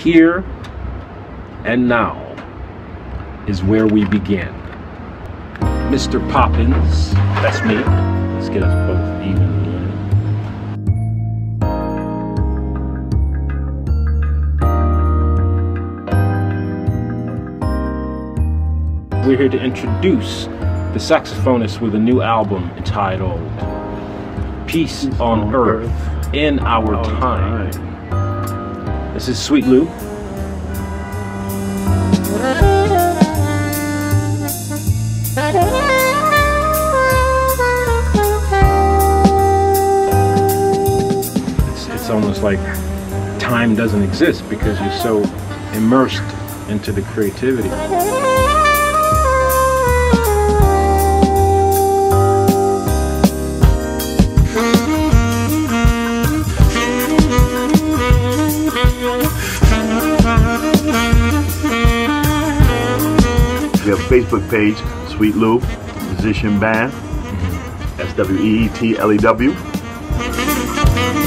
here and now is where we begin. Mr. Poppinz, that's me. Let's get us both even. We're here to introduce the saxophonist with a new album entitled Peace on Earth in Our Time. This is Sweet Lew. It's almost like time doesn't exist because you're so immersed into the creativity. We have a Facebook page, Sweet Lew, musician band, SWEETLEW.